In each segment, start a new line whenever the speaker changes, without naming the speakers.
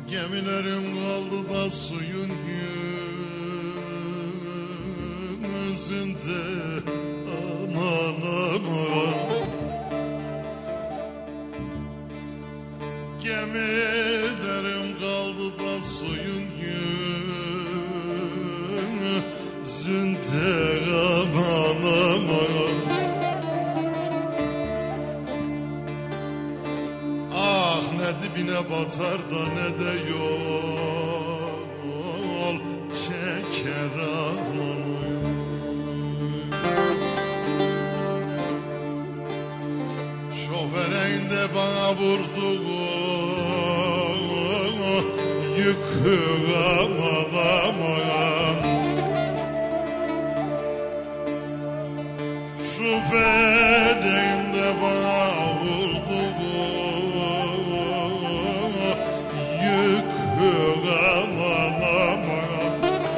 Gemilerim kaldı da suyun yüzünde. Aman aman. Gemilerim kaldı da suyun yüzünde. Aman aman. Ah ne dibine batar da ne de yol çeker aman. Şoförün de bana vurdu yükü aman aman. Şoförün de bana vurdu yükü aman aman.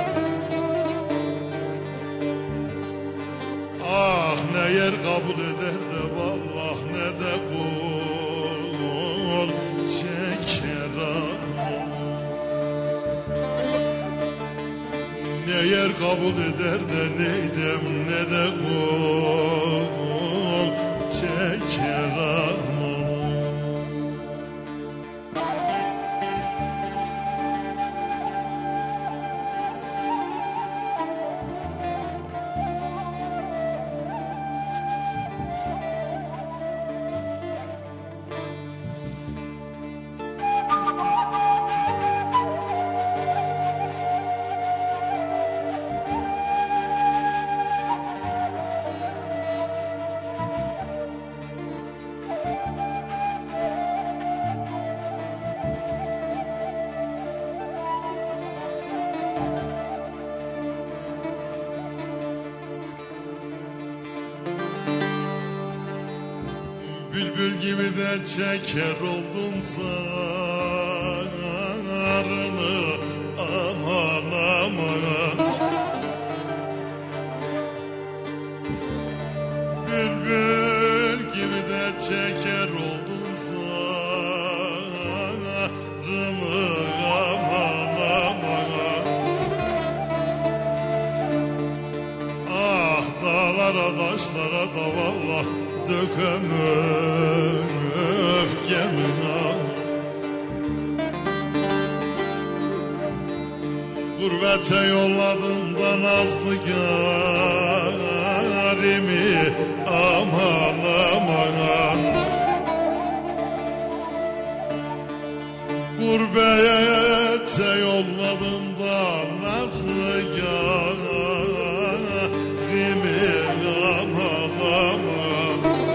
Ah ne yer kabul eder de vallah ne de kul çeker aman. Ne yer kabul eder de neydem ne de kul çeker aman. Bülbül gibi de çeker oldum sarını aman aman. Bülbül gibi de çeker oldum sarını aman aman. Ah dağlara taşlara da vallah dökemem öfkemin ağır. Gurbete yolladım da nazlı yarimi aman aman. Gurbete yolladım da nazlı yarimi aman aman.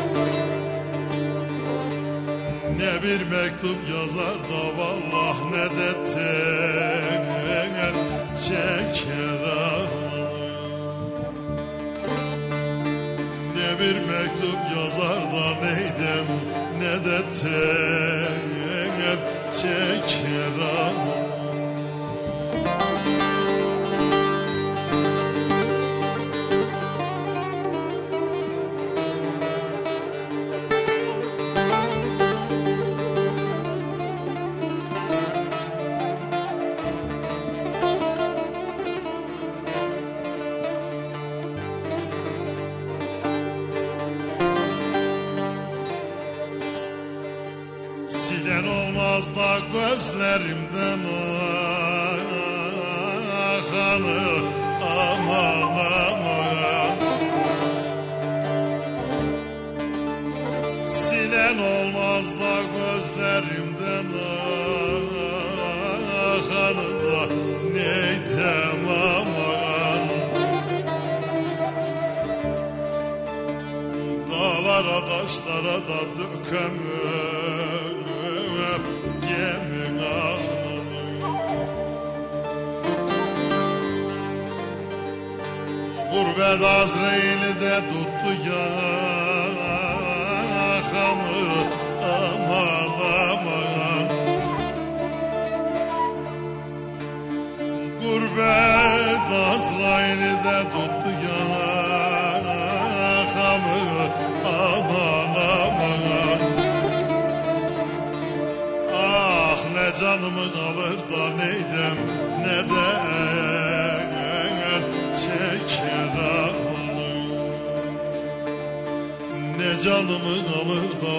Ne bir mektup yazar da vallah ne de tel çeker aman. Ne bir mektup yazar da neydem ne de tel çeker aman. Silen olmaz da gözlerimden akanı aman aman. Silen olmaz da gözlerimden akanı da neydem aman. Dağlara taşlara da dökemem öfkemin ağları. Gurbet Azrail'i de tuttu yakamı aman aman. Gurbet Azrail'i de tuttu yakamı aman aman. Ah ne canımı alır da neydem neden çeker ağlı. Ne canımı alır da